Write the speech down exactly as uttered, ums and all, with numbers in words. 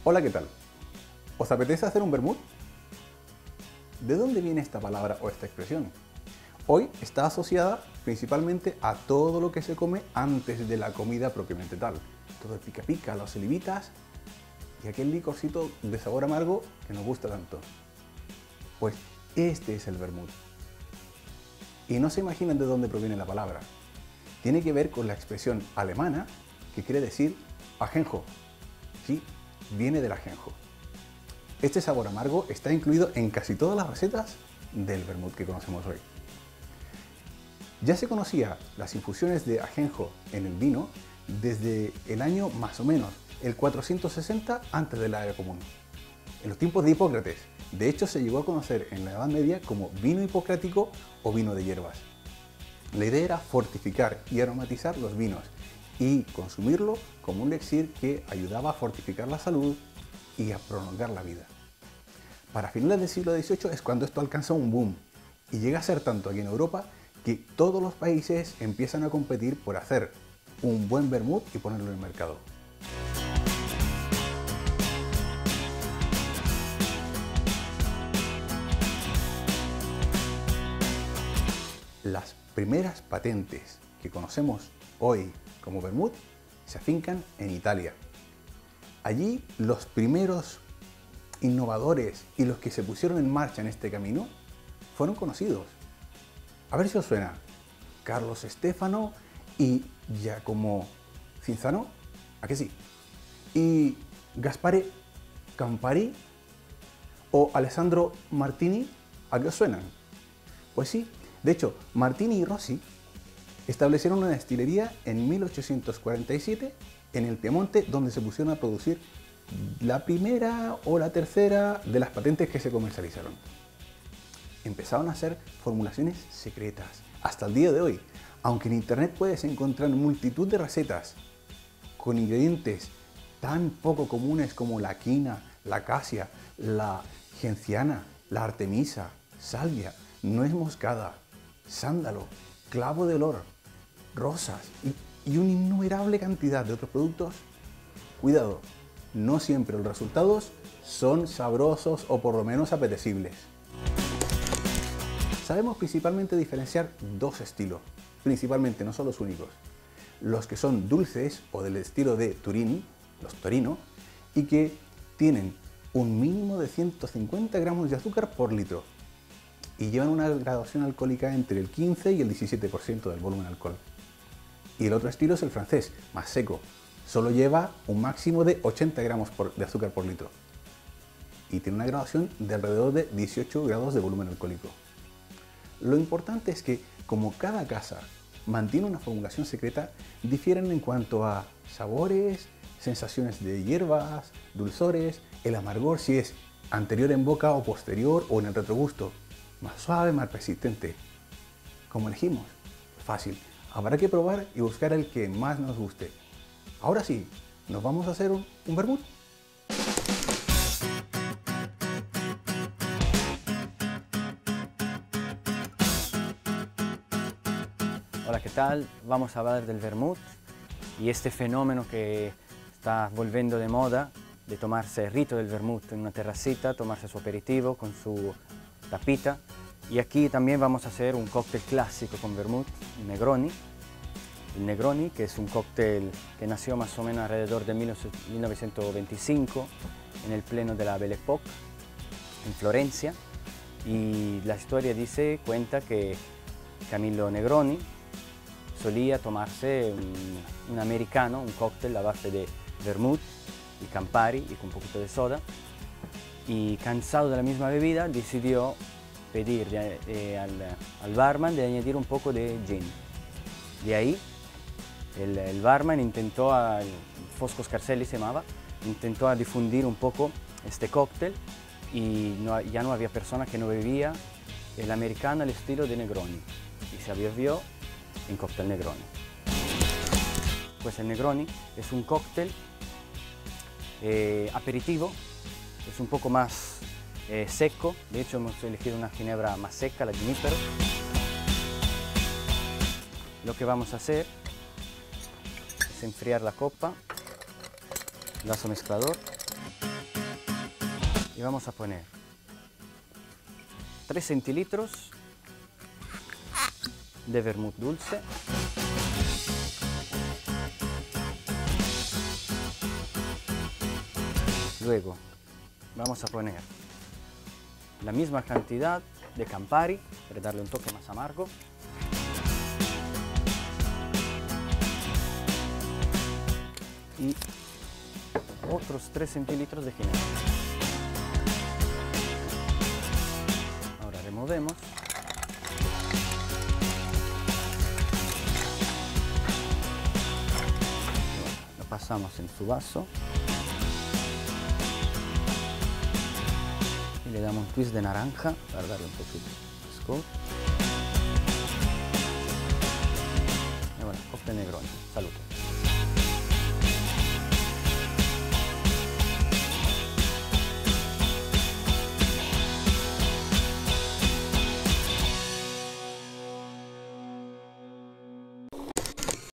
Hola, ¿qué tal? ¿Os apetece hacer un vermut? ¿De dónde viene esta palabra o esta expresión? Hoy está asociada principalmente a todo lo que se come antes de la comida propiamente tal. Todo el pica pica, las olivitas y aquel licorcito de sabor amargo que nos gusta tanto. Pues este es el vermut. Y no se imaginan de dónde proviene la palabra. Tiene que ver con la expresión alemana que quiere decir ajenjo. Sí, viene del ajenjo. Este sabor amargo está incluido en casi todas las recetas del vermut que conocemos hoy. Ya se conocía las infusiones de ajenjo en el vino desde el año más o menos el cuatrocientos sesenta antes de la era común, en los tiempos de Hipócrates. De hecho, se llegó a conocer en la Edad Media como vino hipocrático o vino de hierbas. La idea era fortificar y aromatizar los vinos y consumirlo como un elixir que ayudaba a fortificar la salud y a prolongar la vida. Para finales del siglo dieciocho es cuando esto alcanza un boom y llega a ser tanto aquí en Europa que todos los países empiezan a competir por hacer un buen vermut y ponerlo en el mercado. Las primeras patentes que conocemos hoy como vermut se afincan en Italia. Allí los primeros innovadores y los que se pusieron en marcha en este camino fueron conocidos. A ver si os suena. Carlo Stefano y Giacomo Cinzano, ¿a que sí? Y Gaspare Campari o Alessandro Martini, ¿a qué os suenan? Pues sí, de hecho, Martini y Rossi establecieron una destilería en mil ochocientos cuarenta y siete en el Piemonte, donde se pusieron a producir la primera o la tercera de las patentes que se comercializaron. Empezaron a hacer formulaciones secretas hasta el día de hoy, aunque en internet puedes encontrar multitud de recetas con ingredientes tan poco comunes como la quina, la acacia, la genciana, la artemisa, salvia, nuez moscada, sándalo, clavo de olor, rosas y, y una innumerable cantidad de otros productos. Cuidado, no siempre los resultados son sabrosos o por lo menos apetecibles. Sabemos principalmente diferenciar dos estilos, principalmente, no son los únicos. Los que son dulces o del estilo de Turín, los Torino, y que tienen un mínimo de ciento cincuenta gramos de azúcar por litro y llevan una graduación alcohólica entre el quince y el diecisiete por ciento del volumen alcohol. Y el otro estilo es el francés, más seco, solo lleva un máximo de ochenta gramos de azúcar por litro y tiene una graduación de alrededor de dieciocho grados de volumen alcohólico. Lo importante es que, como cada casa mantiene una formulación secreta, difieren en cuanto a sabores, sensaciones de hierbas, dulzores, el amargor si es anterior en boca o posterior o en el retrogusto, más suave, más persistente. ¿Cómo elegimos? Fácil, habrá que probar y buscar el que más nos guste. Ahora sí, ¿nos vamos a hacer un, un vermut? Hola, ¿qué tal? Vamos a hablar del vermut y este fenómeno que está volviendo de moda de tomarse el rito del vermut en una terracita, tomarse su aperitivo con su tapita. Y aquí también vamos a hacer un cóctel clásico con vermut, un Negroni. El Negroni, que es un cóctel que nació más o menos alrededor de mil novecientos veinticinco en el pleno de la Belle Époque en Florencia. Y la historia dice, cuenta que Camillo Negroni solía tomarse un, un americano, un cóctel a base de vermut y Campari y con un poquito de soda, y cansado de la misma bebida decidió pedir de, eh, al, al barman de añadir un poco de gin. De ahí el, el barman intentó, a, Fosco Scarselli se llamaba, intentó a difundir un poco este cóctel y no, ya no había persona que no bebía el americano al estilo de Negroni y se abrevió en cóctel Negroni. Pues el Negroni es un cóctel eh, aperitivo, es un poco más eh, seco, de hecho hemos elegido una ginebra más seca, la Junipero. Lo que vamos a hacer es enfriar la copa, vaso mezclador. y vamos a poner tres centilitros de vermut dulce. Luego vamos a poner la misma cantidad de Campari para darle un toque más amargo. Y otros tres centilitros de ginebra. Ahora removemos. Lo pasamos en su vaso. Y le damos un twist de naranja para darle un poquito de scoop.